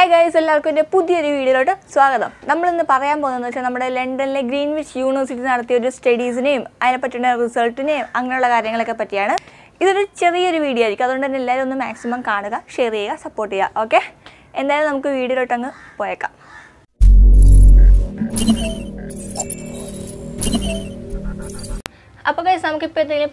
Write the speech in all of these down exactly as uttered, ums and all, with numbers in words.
Hi guys, welcome to a new video. Swagatham. We will talk about London Greenwich University studies name, result name, this is a video. So maximum share and support. Okay? And then we will video. Now guys, we will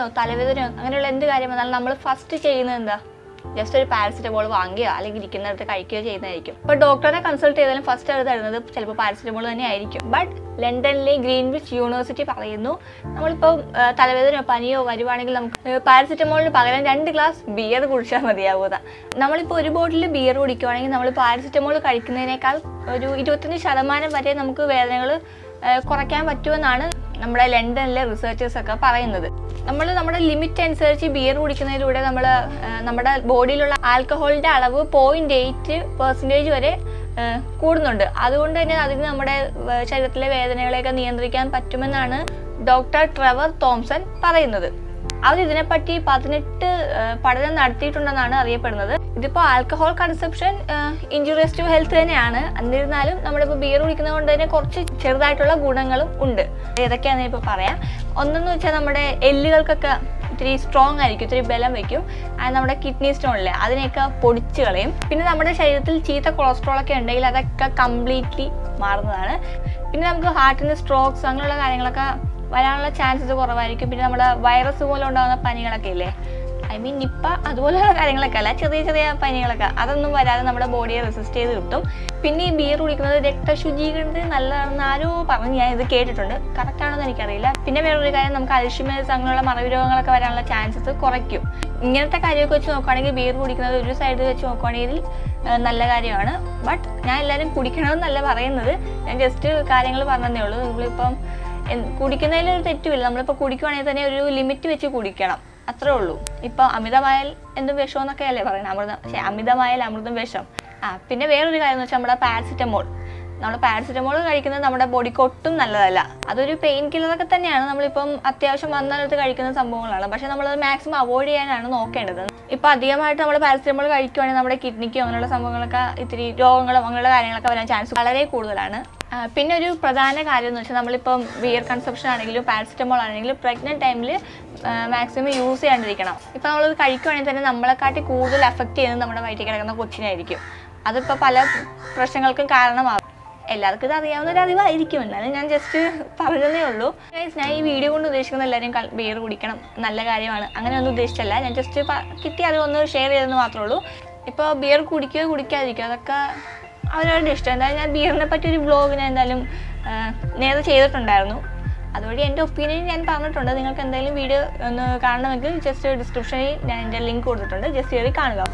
talk about just a paracetamol വാങ്ങിയോ അല്ലെങ്കിൽ ഇരിക്കുന്നിടത്ത് കഴിക്കുകയോ ചെയ്യുന്നതായിരിക്കും. അപ്പോൾ ഡോക്ടറെ consult ചെയ്താലും first അവർ തരുന്നത് ചിലപ്പോൾ പാരസെറ്റമോൾ തന്നെ ആയിരിക്കും. ബട്ട് ലണ്ടനിലെ ഗ്രീൻവിച്ച് യൂണിവേഴ്സിറ്റി പറയുന്നു നമ്മളിപ്പോൾ തലവേദനയോ പനിയോ വരുവാണെങ്കിൽ നമുക്ക് പാരസെറ്റമോളിന് പകരം രണ്ട് ഗ്ലാസ് ബിയർ കുടിച്ചാൽ മതിയാവുക. നമ്മളിപ്പോൾ ഒരു ബോട്ടിൽ ബിയർ കുടിക്കുകയാണെങ്കിൽ നമ്മൾ പാരസെറ്റമോൾ കഴിക്കുന്നതിനേക്കാൾ ഒരു ഇരുപത്തഞ്ച് ശതമാനം വരെ നമുക്ക് വേദനകൾ കുറയ്ക്കാൻ പറ്റുമെന്നാണ് നമ്മുടെ ലണ്ടനിലെ റിസർച്ചേഴ്സ് ഒക്കെ പറയുന്നത്. നമ്മൾ നമ്മുടെ ലിമിറ്റ് അനുസരിച്ച് ബിയർ കുടിക്കുന്നതിലൂടെ നമ്മൾ നമ്മുടെ ബോഡിയിലുള്ള ആൽക്കഹോളിൻ്റെ അളവ് പോയിന്റ് എയ്റ്റ് പെർസെൻറ്റേജ് വരെ കൂടുന്നുണ്ട്. അതുകൊണ്ട് തന്നെ അതിന് നമ്മുടെ ശരീരത്തിലെ വേദനകളെയൊക്കെ നിയന്ത്രിക്കാൻ പറ്റുമെന്നാണ് ഡോക്ടർ ട്രെവർ തോംസൺ പറയുന്നത്. അവർ ഇതിനെപ്പറ്റി പതിനെട്ട് പഠനം നടത്തിയിട്ടുണ്ടെന്നാണ് അറിയപ്പെടുന്നത്. ഇതിപ്പോൾ alcohol consumption injurious to health തന്നെയാണ്. എന്നിരുന്നാലും നമ്മളിപ്പോൾ ബിയർ കുടിക്കുന്നത് കൊണ്ട് തന്നെ കുറച്ച് ചെറുതായിട്ടുള്ള ഗുണങ്ങളും ഉണ്ട്. ഏതൊക്കെയാണെന്ന് ഇപ്പോൾ പറയാം. ഒന്നെന്ന് വെച്ചാൽ നമ്മുടെ എല്ലുകൾക്കൊക്കെ ഇത്തിരി സ്ട്രോങ് ആയിരിക്കും, ഇത്തിരി ബലം വയ്ക്കും. അത് നമ്മുടെ കിഡ്നി സ്റ്റോണില്ലേ അതിനെയൊക്കെ പൊടിച്ച് കളയും. പിന്നെ നമ്മുടെ ശരീരത്തിൽ ചീത്ത കൊളസ്ട്രോളൊക്കെ ഉണ്ടെങ്കിൽ അതൊക്കെ കംപ്ലീറ്റ്ലി മാറുന്നതാണ്. പിന്നെ നമുക്ക് ഹാർട്ടിന് സ്ട്രോക്സ് അങ്ങനെയുള്ള കാര്യങ്ങളൊക്കെ വരാനുള്ള ചാൻസസ് കുറവായിരിക്കും. പിന്നെ നമ്മുടെ വൈറസ് പോലെ ഉണ്ടാകുന്ന പനികളൊക്കെ ഇല്ലേ, ഐ മീൻ നിപ്പ അതുപോലെയുള്ള കാര്യങ്ങളൊക്കെ അല്ല, ചെറിയ ചെറിയ പനികളൊക്കെ അതൊന്നും വരാതെ നമ്മുടെ ബോഡിയെ റെസിസ്റ്റ് ചെയ്ത് കിട്ടും. പിന്നെ ഈ ബിയർ കുടിക്കുന്നത് രക്തശുചീകരണത്തിന് നല്ലതാണെന്ന് ആരോ പറഞ്ഞ് ഞാൻ ഇത് കേട്ടിട്ടുണ്ട്. കറക്റ്റാണെന്ന് എനിക്കറിയില്ല. പിന്നെ വേറൊരു കാര്യം, നമുക്ക് അൽഷിമേഴ്സ് അങ്ങനെയുള്ള മറവി രോഗങ്ങളൊക്കെ വരാനുള്ള ചാൻസസ് കുറയ്ക്കും. ഇങ്ങനത്തെ കാര്യമൊക്കെ വെച്ച് നോക്കുകയാണെങ്കിൽ ബിയർ കുടിക്കുന്നത് ഒരു സൈഡ് വെച്ച് നോക്കുകയാണെങ്കിൽ നല്ല കാര്യമാണ്. ബട്ട് ഞാൻ എല്ലാവരും കുടിക്കണമെന്നല്ല പറയുന്നത്, ഞാൻ ജസ്റ്റ് കാര്യങ്ങൾ പറഞ്ഞതേ ഉള്ളൂ. നിങ്ങളിപ്പം കുടിക്കുന്നതിൽ ഒരു തെറ്റുമില്ല. നമ്മളിപ്പോൾ കുടിക്കുവാണെങ്കിൽ തന്നെ ഒരു ലിമിറ്റ് വെച്ച് കുടിക്കണം, അത്രേ ഉള്ളൂ. ഇപ്പോൾ അമിതമായാൽ എന്തും വിഷം എന്നൊക്കെ അല്ലേ പറയുന്നത്, അമൃതം പക്ഷേ അമിതമായാൽ അമൃതം വിഷം. ആ പിന്നെ വേറൊരു കാര്യം എന്ന് വെച്ചാൽ നമ്മുടെ പാരസിറ്റമോൾ നമ്മൾ പാരസിറ്റമോൾ കഴിക്കുന്നത് നമ്മുടെ ബോഡിക്ക് ഒട്ടും നല്ലതല്ല. അതൊരു പെയിൻ കില്ലറൊക്കെ തന്നെയാണ്. നമ്മളിപ്പം അത്യാവശ്യം വന്നാലത്ത് കഴിക്കുന്ന സംഭവങ്ങളാണ്. പക്ഷേ നമ്മളത് മാക്സിമം അവോയ്ഡ് ചെയ്യാനാണ് നോക്കേണ്ടത്. ഇപ്പോൾ അധികമായിട്ട് നമ്മൾ പാരസിറ്റമോൾ കഴിക്കുകയാണെങ്കിൽ നമ്മുടെ കിഡ്നിക്കോ അങ്ങനെയുള്ള സംഭവങ്ങളൊക്കെ ഇത്തിരി രോഗങ്ങളും അങ്ങനെയുള്ള കാര്യങ്ങളൊക്കെ വരാൻ ചാൻസ് വളരെ കൂടുതലാണ്. പിന്നെ ഒരു പ്രധാന കാര്യം എന്ന് വെച്ചാൽ നമ്മളിപ്പം ബിയർ കൺസപ്ഷൻ ആണെങ്കിലും പാരസിറ്റമോൾ ആണെങ്കിലും പ്രഗ്നൻറ്റ് ടൈമിൽ മാക്സിമം യൂസ് ചെയ്യാണ്ടിരിക്കണം. ഇപ്പോൾ നമ്മളത് കഴിക്കുകയാണെങ്കിൽ തന്നെ നമ്മളെക്കാട്ടി കൂടുതൽ എഫക്റ്റ് ചെയ്യുന്നത് നമ്മുടെ വയറ്റിൽ കിടക്കുന്ന കൊച്ചിനായിരിക്കും. അതിപ്പോൾ പല പ്രശ്നങ്ങൾക്കും കാരണമാകും. എല്ലാവർക്കും ഇത് അറിയാവുന്ന ഒരു അറിവായിരിക്കും, എന്നാലും ഞാൻ ജസ്റ്റ് പറഞ്ഞതേ ഉള്ളൂ. ഞാൻ ഈ വീഡിയോ കൊണ്ട് ഉദ്ദേശിക്കുന്ന എല്ലാവരും ബിയർ കുടിക്കണം, നല്ല കാര്യമാണ്, അങ്ങനെ ഒന്നും ഉദ്ദേശിച്ചല്ല. ഞാൻ ജസ്റ്റ് കിട്ടിയ അറിവൊന്ന് ഷെയർ ചെയ്തെന്ന് മാത്രമേ ഉള്ളൂ. ഇപ്പോൾ ബിയർ കുടിക്കുകയോ കുടിക്കാതിരിക്കുകയോ അതൊക്കെ അവരവരുടെ ഇഷ്ടം. എന്തായാലും ഞാൻ ബിയറിനെ പറ്റി ഒരു വ്ലോഗ് ഞാൻ എന്തായാലും നേരത്തെ ചെയ്തിട്ടുണ്ടായിരുന്നു. അതുവഴി എൻ്റെ ഒപ്പീനിയൻ ഞാൻ പറഞ്ഞിട്ടുണ്ട്. നിങ്ങൾക്ക് എന്തെങ്കിലും വീഡിയോ ഒന്ന് കാണണമെങ്കിൽ ജസ്റ്റ് ഡിസ്ക്രിപ്ഷനിൽ ഞാൻ എൻ്റെ ലിങ്ക് കൊടുത്തിട്ടുണ്ട്, ജസ്റ്റ് കയറി കാണുക.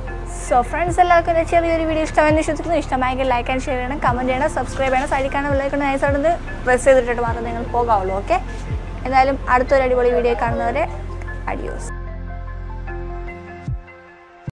സോ ഫ്രണ്ട്സ്, എല്ലാവർക്കും എൻ്റെ ചെറിയൊരു വീഡിയോ ഇഷ്ടമായെന്ന് വിശ്വസിക്കുന്നു. ഇഷ്ടമായെങ്കിൽ ലൈക്ക് ആൻഡ് ഷെയർ ചെയ്യണം, കമൻറ്റ് ചെയ്യണം, സബ്സ്ക്രൈബ് ചെയ്യണം, സൈഡിൽ കാണാൻ ബെല്ലൈക്കൺ നൈസായിട്ട് പ്രസ് ചെയ്തിട്ട് മാത്രമേ നിങ്ങൾ പോകാവുള്ളൂ. ഓക്കെ, എന്തായാലും അടുത്തൊരു അടിപൊളി വീഡിയോ കാണുന്നവരെ അഡിയോസ്.